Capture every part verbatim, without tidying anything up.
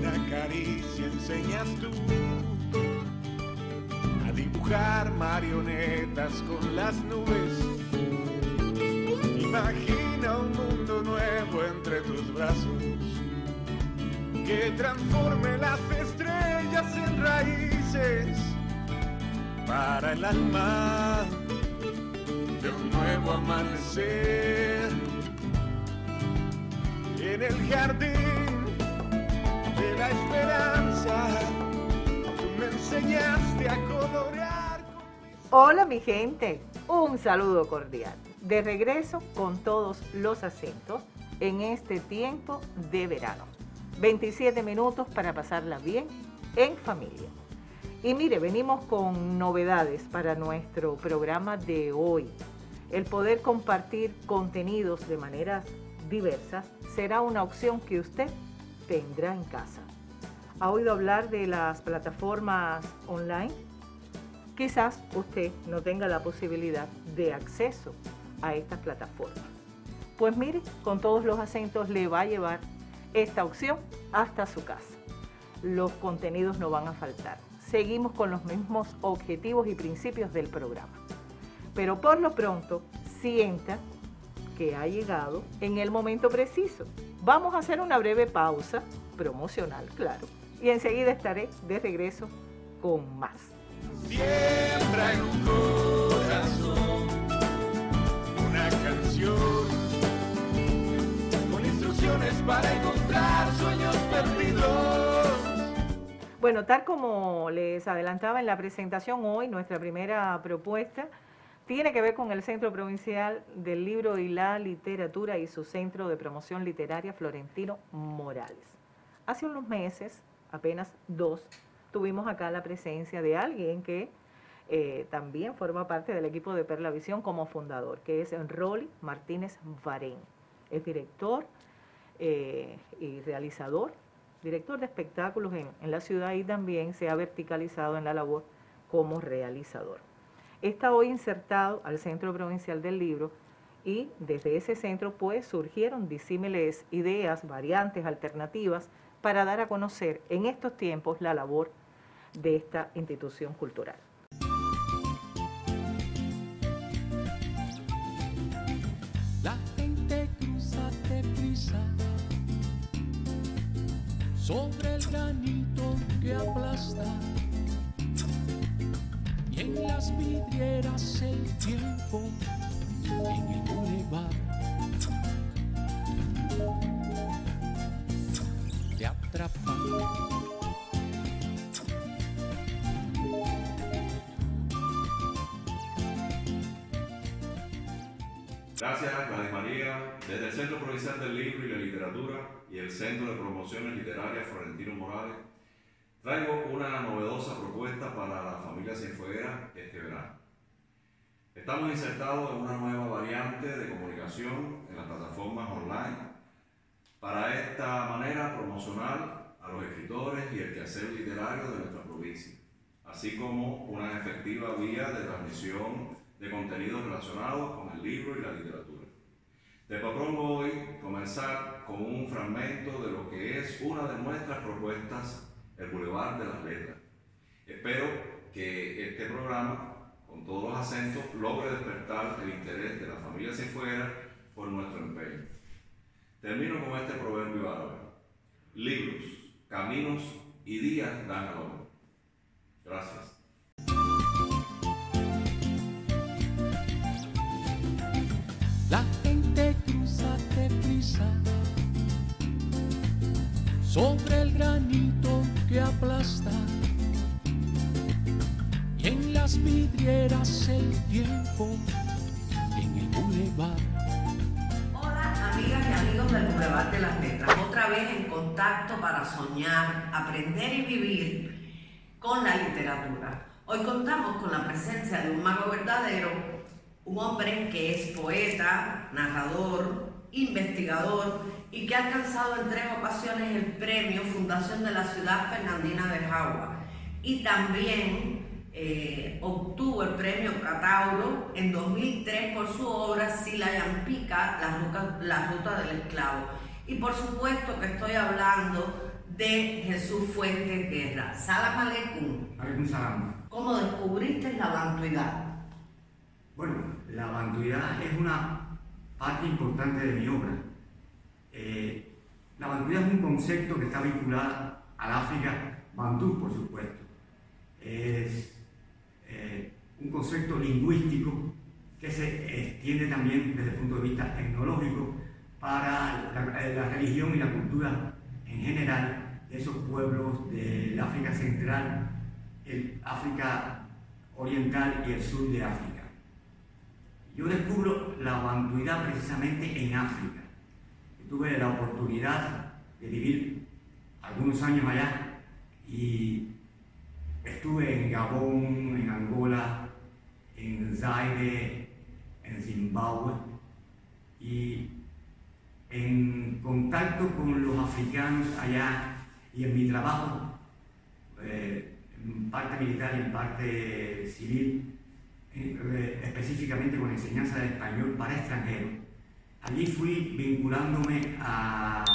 una caricia enseñas tú a dibujar marionetas con las nubes. Imagina un mundo nuevo entre tus brazos que transforme las estrellas en raíces para el alma de un nuevo amanecer. En el jardín de la esperanza, tú me enseñaste a colorear con mis... Hola mi gente, un saludo cordial. De regreso con todos los acentos en este tiempo de verano. veintisiete minutos para pasarla bien en familia. Y mire, venimos con novedades para nuestro programa de hoy. El poder compartir contenidos de maneras diversas será una opción que usted tendrá en casa. ¿Ha oído hablar de las plataformas online? Quizás usted no tenga la posibilidad de acceso a estas plataformas. Pues mire, con todos los acentos le va a llevar esta opción hasta su casa. Los contenidos no van a faltar. Seguimos con los mismos objetivos y principios del programa. Pero por lo pronto, sienta que ha llegado en el momento preciso. Vamos a hacer una breve pausa, promocional, claro, y enseguida estaré de regreso con más. Siembra en un corazón una canción con instrucciones para encontrar sueños perdidos. Bueno, tal como les adelantaba en la presentación, hoy nuestra primera propuesta tiene que ver con el Centro Provincial del Libro y la Literatura y su Centro de Promoción Literaria Florentino Morales. Hace unos meses, apenas dos, tuvimos acá la presencia de alguien que eh, también forma parte del equipo de Perla Visión como fundador, que es Rolly Martínez Varén. Es director eh, y realizador, director de espectáculos en, en la ciudad y también se ha verticalizado en la labor como realizador. Está hoy insertado al Centro Provincial del Libro y desde ese centro pues surgieron disímiles ideas, variantes, alternativas para dar a conocer en estos tiempos la labor de esta institución cultural. La gente cruza deprisa sobre el granito que aplasta y en las vidrieras el tiempo en el bulevar te atrapa. Gracias, Gladys María. Desde el Centro Provincial del Libro y la Literatura y el Centro de Promociones Literarias Florentino Morales, traigo una novedosa propuesta para la familia Cienfueguera este verano. Estamos insertados en una nueva variante de comunicación en las plataformas online para esta manera promocionar a los escritores y el quehacer literario de nuestra provincia, así como una efectiva vía de transmisión de contenidos relacionados con el libro y la literatura. Te propongo hoy comenzar con un fragmento de lo que es una de nuestras propuestas, el Boulevard de las Letras. Espero que este programa, con todos los acentos, logre despertar el interés de la familia Cienfueguera por nuestro empeño. Termino con este proverbio árabe: libros, caminos y días dan al hombre. Gracias. La gente cruza deprisa sobre el granito que aplasta y en las vidrieras el tiempo en el bulevar. Hola amigas y amigos del Boulevard de las Letras, otra vez en contacto para soñar, aprender y vivir con la literatura. Hoy contamos con la presencia de un mago verdadero, un hombre que es poeta, narrador, investigador y que ha alcanzado en tres ocasiones el premio Fundación de la Ciudad Fernandina de Jagua y también eh, obtuvo el premio Catauro en dos mil tres por su obra Sila Yampica, la ruta, la ruta del esclavo. Y por supuesto que estoy hablando de Jesús Fuentes Guerra. Salam aleikum. Aleikum salam. ¿Cómo descubriste la bantuidad? Bueno, la bantuidad es una parte importante de mi obra. Eh, la bantuidad es un concepto que está vinculado al África bantú, por supuesto. Es eh, un concepto lingüístico que se extiende también desde el punto de vista etnológico para la, la religión y la cultura en general de esos pueblos del África Central, el África Oriental y el sur de África. Yo descubro la bantuidad precisamente en África. Tuve la oportunidad de vivir algunos años allá y estuve en Gabón, en Angola, en Zaire, en Zimbabue, y en contacto con los africanos allá y en mi trabajo, eh, en parte militar y en parte civil, eh, específicamente con enseñanza de español para extranjeros. Allí fui vinculándome a,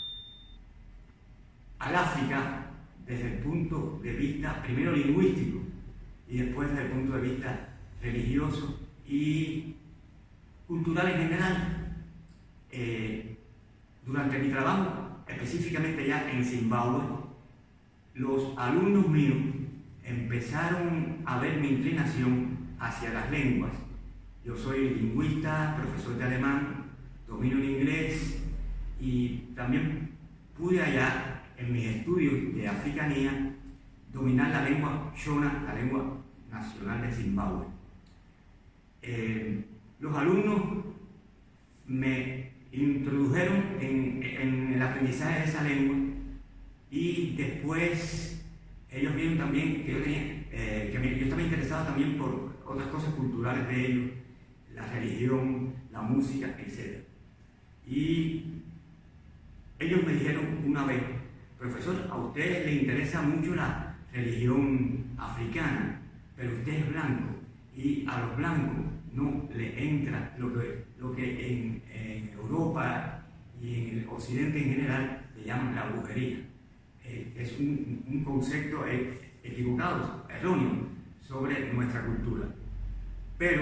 al África desde el punto de vista primero lingüístico y después desde el punto de vista religioso y cultural en general. Eh, durante mi trabajo, específicamente ya en Zimbabue, los alumnos míos empezaron a ver mi inclinación hacia las lenguas. Yo soy lingüista, profesor de alemán, domino el inglés y también pude allá, en mis estudios de africanía, dominar la lengua shona, la lengua nacional de Zimbabue. Eh, los alumnos me introdujeron en, en el aprendizaje de esa lengua y después ellos vieron también que yo, tenía, eh, que me, yo estaba interesado también por otras cosas culturales de ellos, la religión, la música, etcétera. Y ellos me dijeron una vez: profesor, a usted le interesa mucho la religión africana, pero usted es blanco y a los blancos no le entra lo que, lo que en, en Europa y en el occidente en general le llaman la brujería. Eh, es un, un concepto eh, equivocado, erróneo, sobre nuestra cultura. Pero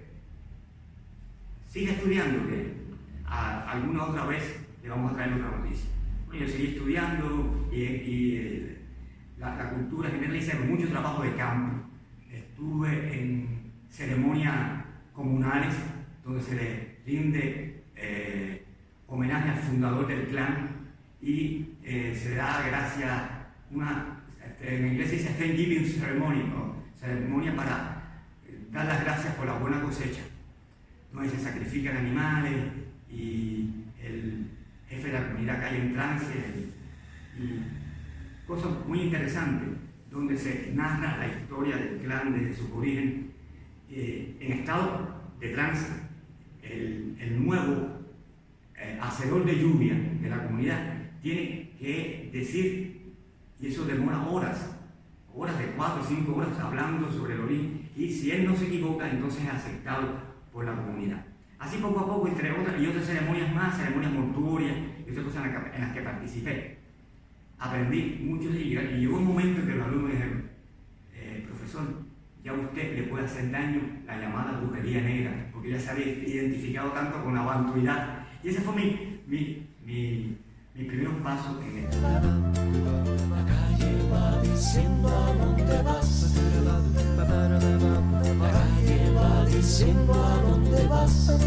sigue estudiando, que a, alguna otra vez le vamos a traer otra noticia. Bueno, yo seguí estudiando y, y eh, la, la cultura general, hice mucho trabajo de campo. Estuve en ceremonias comunales donde se le rinde eh, homenaje al fundador del clan y eh, se da gracias, una, en inglés se dice Thanksgiving Ceremony, ¿no? Ceremonia para dar las gracias por la buena cosecha, donde se sacrifican animales y el jefe de la comunidad cae en trance y, y cosas muy interesantes, donde se narra la historia del clan desde su origen. Eh, en estado de trance, el, el nuevo eh, hacedor de lluvia de la comunidad tiene que decir, y eso demora horas, horas de cuatro o cinco horas hablando sobre el origen, y si él no se equivoca, entonces es aceptado por la comunidad. Así poco a poco, entre otras y otras ceremonias más, ceremonias mortuorias y otras cosas en las que, en las que participé, aprendí mucho y, y llegó un momento en que los alumnos dijeron: eh, profesor, ya a usted le puede hacer daño la llamada brujería negra, porque ya se había identificado tanto con la bantuidad. Y ese fue mi, mi, mi, mi primer paso en esto. La calle va diciendo a dónde vas. La calle va diciendo a dónde vas. La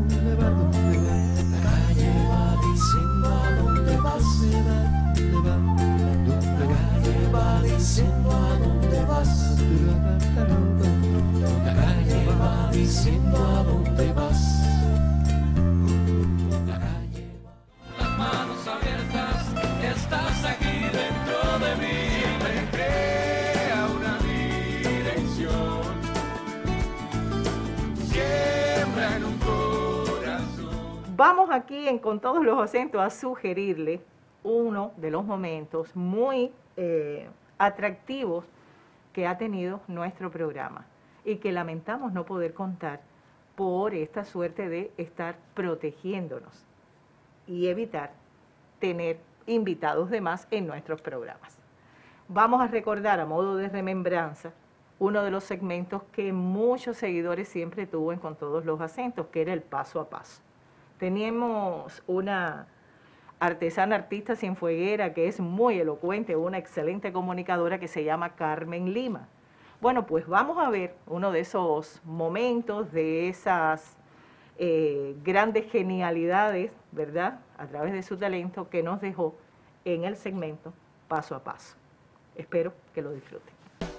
calle va diciendo a dónde vas. La calle va diciendo a dónde vas. La calle va diciendo a dónde vas. La calle va. Las manos abiertas, estás aquí dentro de mí. Siempre crea una dirección. Siembra en un corazón. Vamos aquí en Con Todos los Acentos a sugerirle uno de los momentos muy eh, atractivos que ha tenido nuestro programa y que lamentamos no poder contar por esta suerte de estar protegiéndonos y evitar tener invitados de más en nuestros programas. Vamos a recordar a modo de remembranza uno de los segmentos que muchos seguidores siempre tuvo en Con Todos los Acentos, que era el paso a paso. Teníamos una artesana artista cienfueguera que es muy elocuente, una excelente comunicadora que se llama Carmen Lima. Bueno, pues vamos a ver uno de esos momentos, de esas eh, grandes genialidades, ¿verdad?, a través de su talento que nos dejó en el segmento Paso a Paso. Espero que lo disfruten.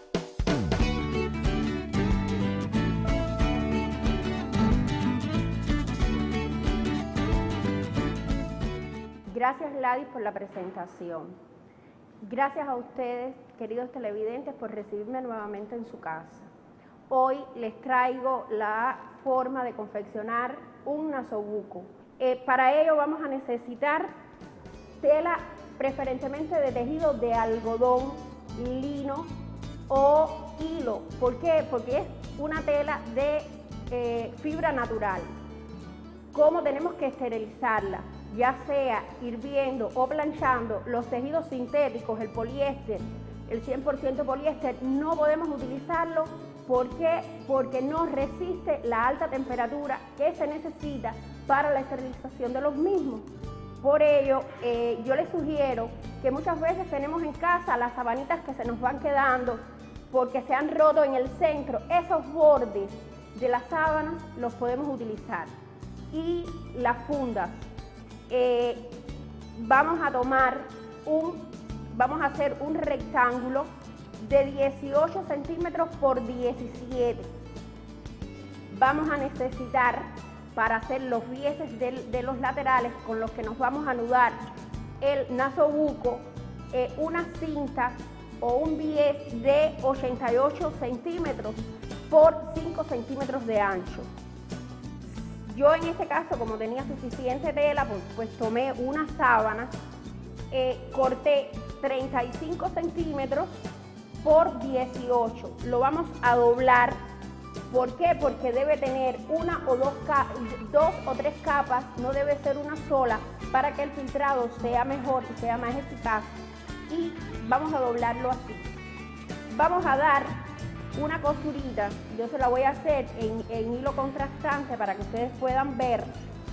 Gracias, Gladys, por la presentación. Gracias a ustedes, queridos televidentes, por recibirme nuevamente en su casa. Hoy les traigo la forma de confeccionar un nasobuco. Eh, para ello vamos a necesitar tela preferentemente de tejido de algodón, lino o hilo. ¿Por qué? Porque es una tela de eh, fibra natural. ¿Cómo tenemos que esterilizarla? Ya sea hirviendo o planchando. Los tejidos sintéticos, el poliéster, el cien por ciento poliéster, no podemos utilizarlo. ¿Por qué? Porque no resiste la alta temperatura que se necesita para la esterilización de los mismos. Por ello, eh, yo les sugiero que muchas veces tenemos en casa las sabanitas que se nos van quedando porque se han roto en el centro. Esos bordes de las sábanas los podemos utilizar. Y las fundas. Eh, vamos a tomar un, vamos a hacer un rectángulo de dieciocho centímetros por diecisiete. Vamos a necesitar, para hacer los bieses de, de los laterales con los que nos vamos a anudar el nasobuco, eh, una cinta o un bies de ochenta y ocho centímetros por cinco centímetros de ancho. Yo en este caso, como tenía suficiente tela, pues, pues tomé una sábana, eh, corté treinta y cinco centímetros por dieciocho. Lo vamos a doblar. ¿Por qué? Porque debe tener una o dos, dos o tres capas, no debe ser una sola, para que el filtrado sea mejor y sea más eficaz. Y vamos a doblarlo así. Vamos a dar una costurita, yo se la voy a hacer en, en hilo contrastante para que ustedes puedan ver.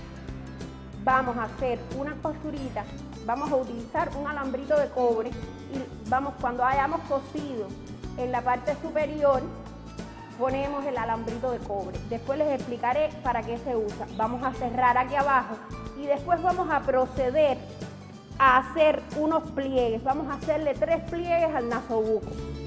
Vamos a hacer una costurita, vamos a utilizar un alambrito de cobre y vamos, cuando hayamos cosido en la parte superior, ponemos el alambrito de cobre. Después les explicaré para qué se usa. Vamos a cerrar aquí abajo y después vamos a proceder a hacer unos pliegues. Vamos a hacerle tres pliegues al nasobuco.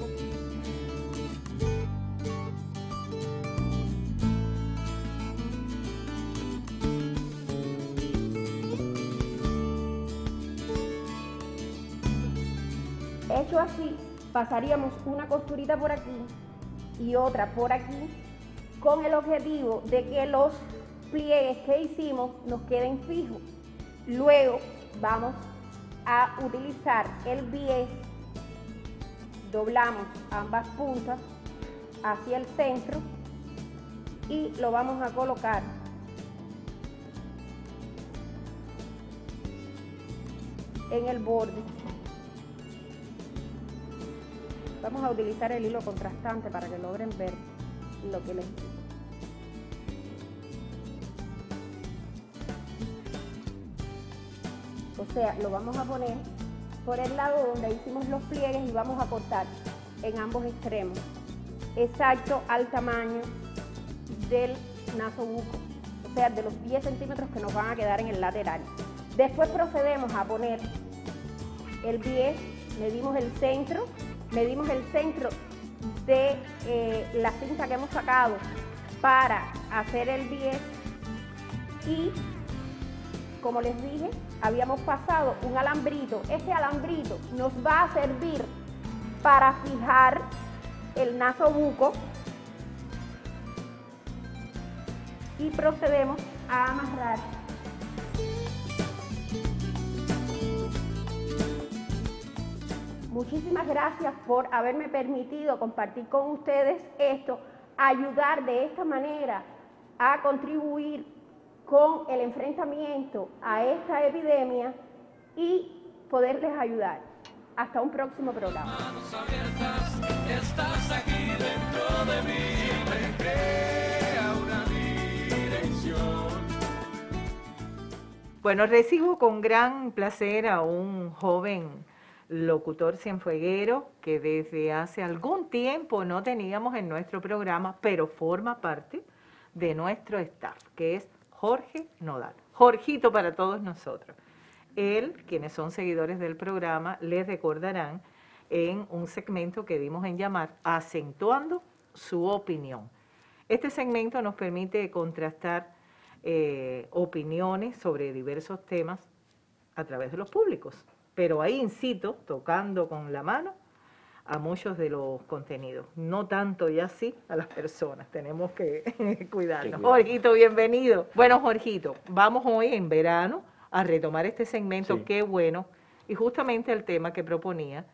Hecho así, pasaríamos una costurita por aquí y otra por aquí, con el objetivo de que los pliegues que hicimos nos queden fijos. Luego vamos a utilizar el bies, doblamos ambas puntas hacia el centro y lo vamos a colocar en el borde. Vamos a utilizar el hilo contrastante para que logren ver lo que les digo. O sea, lo vamos a poner por el lado donde hicimos los pliegues y vamos a cortar en ambos extremos, exacto al tamaño del nasobuco, o sea, de los diez centímetros que nos van a quedar en el lateral. Después procedemos a poner el bies, medimos el centro, medimos el centro de eh, la cinta que hemos sacado para hacer el bies y, como les dije, habíamos pasado un alambrito. Este alambrito nos va a servir para fijar el nasobuco y procedemos a amarrar. Muchísimas gracias por haberme permitido compartir con ustedes esto, ayudar de esta manera a contribuir con el enfrentamiento a esta epidemia y poderles ayudar. Hasta un próximo programa. Manos abiertas, estás aquí dentro de mí. Siempre crea una dirección. Bueno, recibo con gran placer a un joven locutor cienfueguero que desde hace algún tiempo no teníamos en nuestro programa, pero forma parte de nuestro staff, que es Jorge Nodal. Jorgito para todos nosotros. Él, quienes son seguidores del programa, les recordarán en un segmento que dimos en llamar Acentuando su opinión. Este segmento nos permite contrastar eh, opiniones sobre diversos temas a través de los públicos, pero ahí incito, tocando con la mano, a muchos de los contenidos, no tanto y así a las personas, tenemos que cuidarnos. Jorgito, bienvenido. Bueno, Jorgito, vamos hoy en verano a retomar este segmento, sí. Qué bueno, y justamente el tema que proponía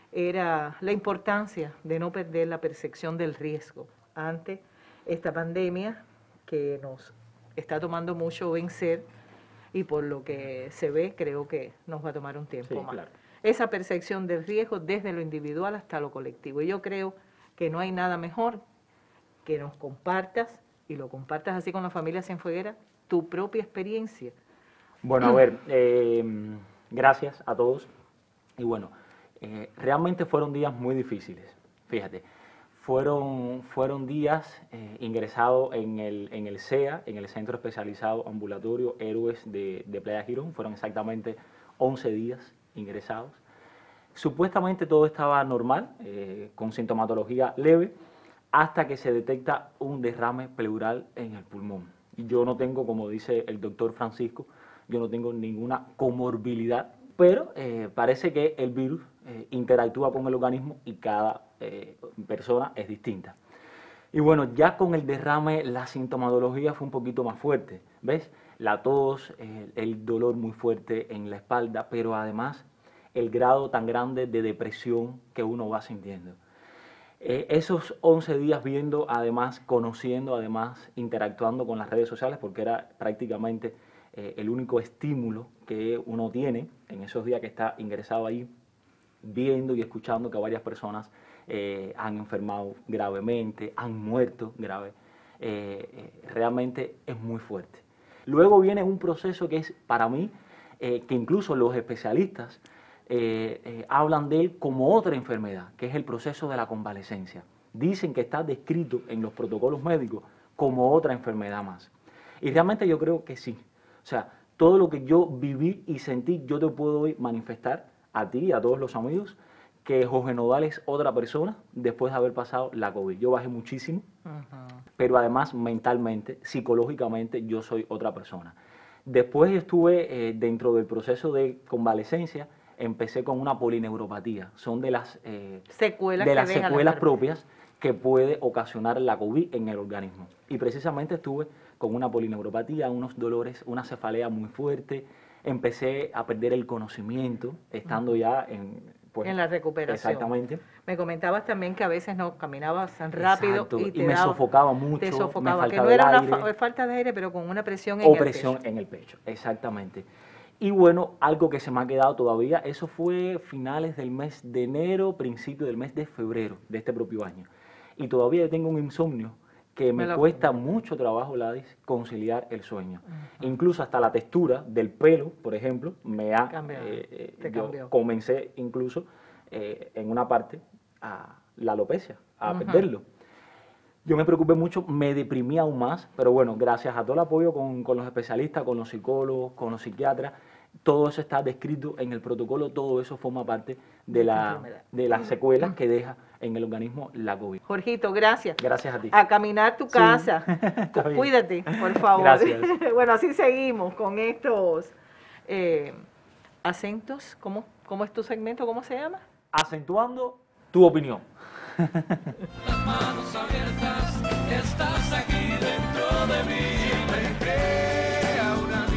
era la importancia de no perder la percepción del riesgo ante esta pandemia que nos está tomando mucho vencer y por lo que se ve creo que nos va a tomar un tiempo sí, más. Claro. Esa percepción del riesgo desde lo individual hasta lo colectivo. Y yo creo que no hay nada mejor que nos compartas, y lo compartas así con la familia Cienfueguera, tu propia experiencia. Bueno, a ver, eh, gracias a todos. Y bueno, eh, realmente fueron días muy difíciles, fíjate. Fueron, fueron días eh, ingresados en el, en el C E A, en el Centro Especializado Ambulatorio Héroes de, de Playa Girón. Fueron exactamente once días ingresados. Supuestamente todo estaba normal, eh, con sintomatología leve, hasta que se detecta un derrame pleural en el pulmón. Y yo no tengo, como dice el doctor Francisco, yo no tengo ninguna comorbilidad, pero eh, parece que el virus eh, interactúa con el organismo y cada eh, persona es distinta. Y bueno, ya con el derrame la sintomatología fue un poquito más fuerte, ¿ves? La tos, eh, el dolor muy fuerte en la espalda, pero además el grado tan grande de depresión que uno va sintiendo. Eh, esos once días viendo, además, conociendo, además, interactuando con las redes sociales, porque era prácticamente eh, el único estímulo que uno tiene en esos días que está ingresado ahí, viendo y escuchando que varias personas eh, han enfermado gravemente, han muerto grave. Eh, eh, realmente es muy fuerte. Luego viene un proceso que es, para mí, eh, que incluso los especialistas eh, eh, hablan de él como otra enfermedad, que es el proceso de la convalecencia. Dicen que está descrito en los protocolos médicos como otra enfermedad más. Y realmente yo creo que sí. O sea, todo lo que yo viví y sentí, yo te puedo hoy manifestar a ti y a todos los amigos que Jorge Nodal es otra persona después de haber pasado la COVID. Yo bajé muchísimo, uh-huh. pero además mentalmente, psicológicamente, yo soy otra persona. Después estuve eh, dentro del proceso de convalecencia, empecé con una polineuropatía. Son de las, eh, secuelas, de las secuelas propias que puede ocasionar la COVID en el organismo. Y precisamente estuve con una polineuropatía, unos dolores, una cefalea muy fuerte. Empecé a perder el conocimiento, estando uh-huh. ya en... Pues, en la recuperación. Exactamente. Me comentabas también que a veces no caminabas tan rápido. Exacto. y, te y me daba, sofocaba mucho. Te sofocaba, me que no era una fa falta de aire, pero con una presión en o el presión pecho. en el pecho, exactamente. Y bueno, algo que se me ha quedado todavía, eso fue finales del mes de enero, principio del mes de febrero de este propio año. Y todavía tengo un insomnio que me, me cuesta lo... mucho trabajo, Ladis, conciliar el sueño. Uh-huh. Incluso hasta la textura del pelo, por ejemplo, me ha... Eh, eh, yo cambió. Comencé incluso eh, en una parte a la alopecia, a uh-huh. perderlo. Yo me preocupé mucho, me deprimí aún más, pero bueno, gracias a todo el apoyo con, con los especialistas, con los psicólogos, con los psiquiatras, todo eso está descrito en el protocolo, todo eso forma parte de, la, de las secuelas que deja en el organismo la COVID. Jorgito, gracias. Gracias a ti. A caminar tu casa. Sí. Cuídate, por favor. Gracias. Bueno, así seguimos con estos eh, acentos. ¿Cómo, ¿Cómo es tu segmento? ¿Cómo se llama? Acentuando tu opinión. Las manos abiertas, estás aquí dentro de mí. Siempre crea una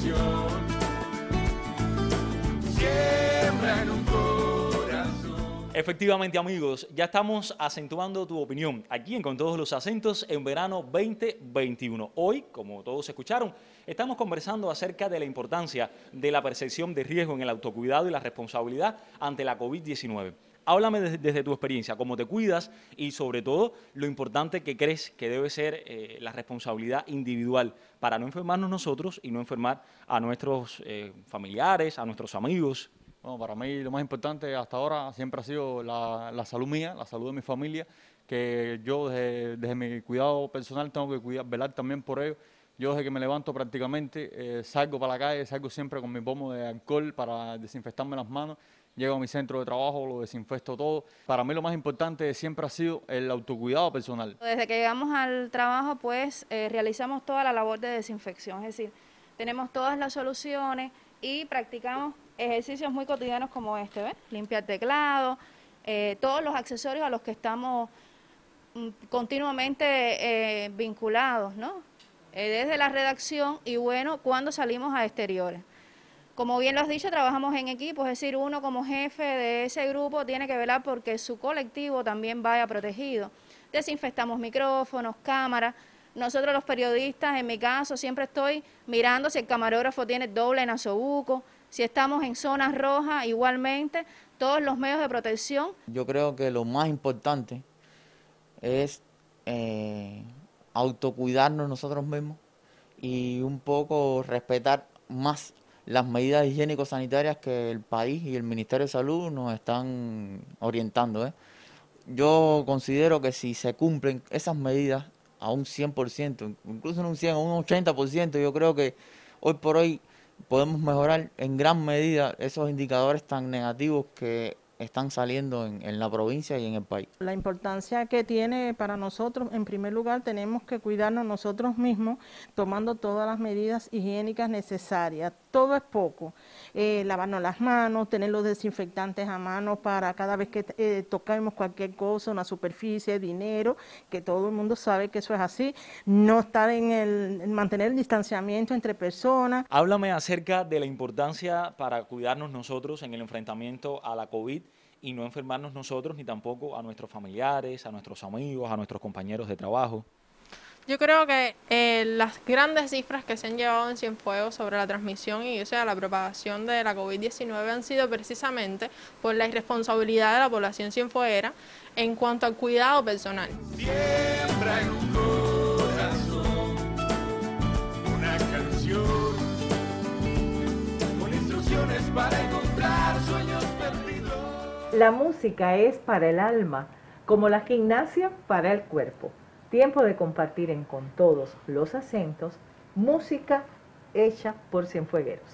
dirección. Siembra en un corazón. Efectivamente, amigos, ya estamos acentuando tu opinión aquí en Con Todos los Acentos en verano veinte veintiuno. Hoy, como todos escucharon, estamos conversando acerca de la importancia de la percepción de riesgo en el autocuidado y la responsabilidad ante la COVID diecinueve. Háblame desde, desde tu experiencia, cómo te cuidas y sobre todo lo importante que crees que debe ser eh, la responsabilidad individual para no enfermarnos nosotros y no enfermar a nuestros eh, familiares, a nuestros amigos. Bueno, para mí lo más importante hasta ahora siempre ha sido la, la salud mía, la salud de mi familia, que yo desde, desde mi cuidado personal tengo que cuidar, velar también por ello. Yo desde que me levanto prácticamente eh, salgo para la calle, salgo siempre con mi pomo de alcohol para desinfectarme las manos, llego a mi centro de trabajo, lo desinfecto todo. Para mí lo más importante siempre ha sido el autocuidado personal. Desde que llegamos al trabajo pues eh, realizamos toda la labor de desinfección, es decir, tenemos todas las soluciones y practicamos ejercicios muy cotidianos como este, ¿ves? Limpiar teclado, eh, todos los accesorios a los que estamos mm, continuamente eh, vinculados, ¿no? Eh, desde la redacción y bueno, cuando salimos a exteriores. Como bien lo has dicho, trabajamos en equipo, es decir, uno como jefe de ese grupo tiene que velar porque su colectivo también vaya protegido. Desinfectamos micrófonos, cámaras. Nosotros los periodistas, en mi caso, siempre estoy mirando si el camarógrafo tiene doble nasobuco, si estamos en zonas rojas, igualmente, todos los medios de protección. Yo creo que lo más importante es eh, autocuidarnos nosotros mismos y un poco respetar más las medidas higiénico-sanitarias que el país y el Ministerio de Salud nos están orientando, ¿eh? Yo considero que si se cumplen esas medidas a un cien por ciento, incluso en un cien, a un ochenta por ciento, yo creo que hoy por hoy podemos mejorar en gran medida esos indicadores tan negativos que están saliendo en, en la provincia y en el país. La importancia que tiene para nosotros, en primer lugar, tenemos que cuidarnos nosotros mismos, tomando todas las medidas higiénicas necesarias. Todo es poco. Eh, lavarnos las manos, tener los desinfectantes a mano para cada vez que eh, toquemos cualquier cosa, una superficie, dinero, que todo el mundo sabe que eso es así. No estar en el, en mantener el distanciamiento entre personas. Háblame acerca de la importancia para cuidarnos nosotros en el enfrentamiento a la COVID y no enfermarnos nosotros ni tampoco a nuestros familiares, a nuestros amigos, a nuestros compañeros de trabajo. Yo creo que eh, las grandes cifras que se han llevado en Cienfuegos sobre la transmisión y o sea, la propagación de la COVID diecinueve han sido precisamente por la irresponsabilidad de la población cienfueguera en cuanto al cuidado personal. Siembra en un corazón una canción con instrucciones para encontrar sueños perdidos. La música es para el alma, como la gimnasia para el cuerpo. Tiempo de compartir en Con Todos los Acentos, música hecha por cienfuegueros.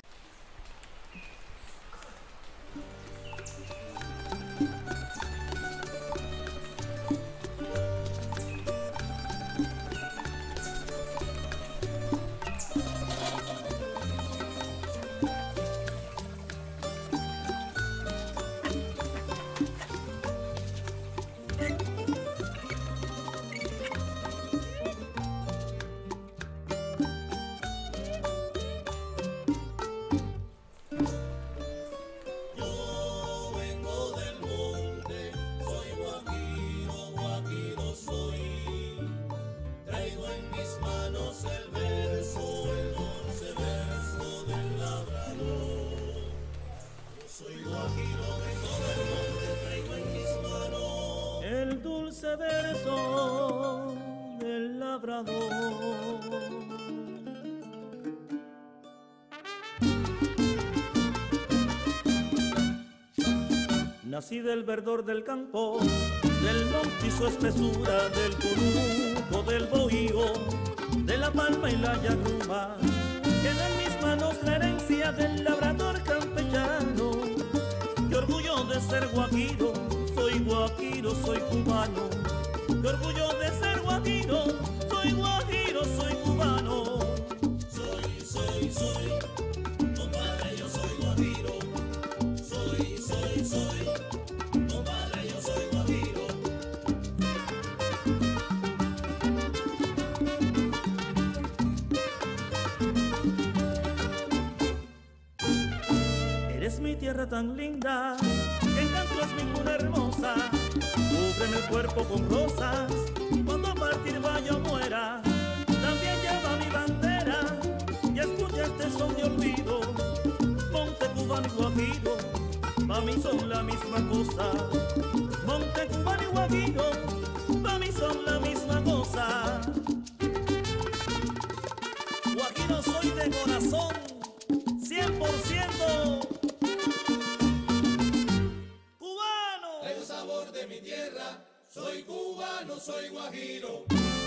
El dulce verso del labrador. Nací del verdor del campo, del monte y su espesura, del conuco, del bohío, de la palma y la yagruma. Queda en mis manos la herencia del labrador campechano. Qué orgullo de ser guajiro, soy guajiro, soy cubano. Qué orgullo de ser guajiro, soy guajiro, soy cubano. Soy, soy, soy, compadre, yo soy guajiro. Soy, soy, soy, compadre, yo soy guajiro. Eres mi tierra tan linda, que encanto cielo es mi cuna hermosa, cúbreme el cuerpo con rosas, cuando a partir vaya o muera, también lleva mi bandera, y escucha este son de olvido, monte cubano y guajiro, pa' mí son la misma cosa, monte cubano y guajiro, pa' mí son la misma cosa. Guajiro soy de corazón, cien por ciento cubano. El sabor de mi tierra, soy cubano, soy guajiro.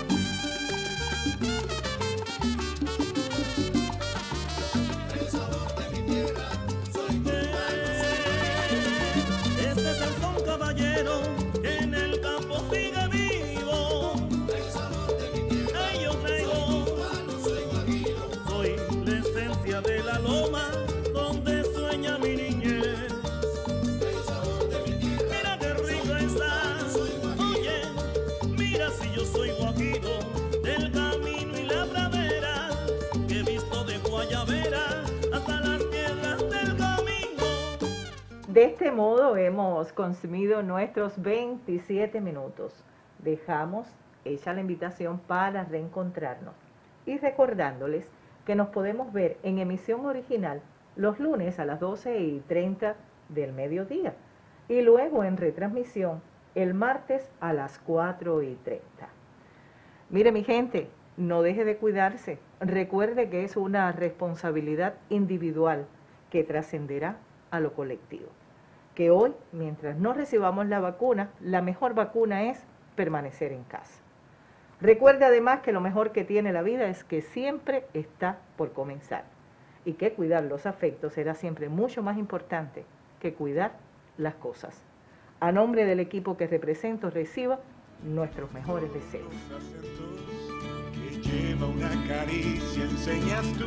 El sabor de mi tierra, soy cubano, soy guajiro. Este es el son caballero, que en el campo sigue vivo. El sabor de mi tierra, ay, yo traigo, soy cubano, soy guajiro. soy la esencia de la loma, donde sueña mi niñez. El sabor de mi tierra, Mira qué rico está, soy guajiro. oye, mira si yo soy guajiro, del camino y la pradera, que he visto de Guayabera hasta las piedras del camino. De este modo hemos consumido nuestros veintisiete minutos. Dejamos hecha la invitación para reencontrarnos y recordándoles que nos podemos ver en emisión original los lunes a las doce y treinta del mediodía y luego en retransmisión el martes a las cuatro y treinta. Mire mi gente, no deje de cuidarse. Recuerde que es una responsabilidad individual que trascenderá a lo colectivo. Que hoy, mientras no recibamos la vacuna, la mejor vacuna es permanecer en casa. Recuerde además que lo mejor que tiene la vida es que siempre está por comenzar y que cuidar los afectos será siempre mucho más importante que cuidar las cosas. A nombre del equipo que represento, reciba nuestros mejores deseos. Que lleva una caricia, enseñas tú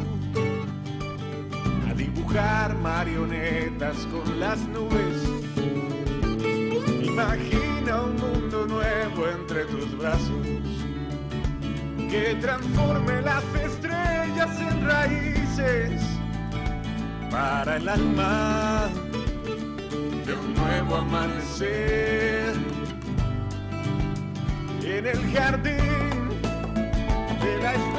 a dibujar marionetas con las nubes. Imagina un mundo nuevo entre tus brazos que transforme las estrellas en raíces para el alma de un nuevo amanecer. En el jardín de la